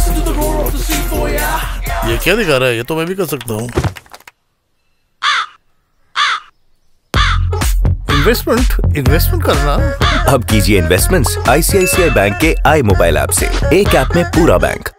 ये क्या दिखा रहा है? ये तो मैं भी कर सकता हूँ। इन्वेस्टमेंट करना। अब कीजिए इन्वेस्टमेंट्स आईसीआईसीआई बैंक के आई मोबाइल ऐप से। एक ऐप में पूरा बैंक।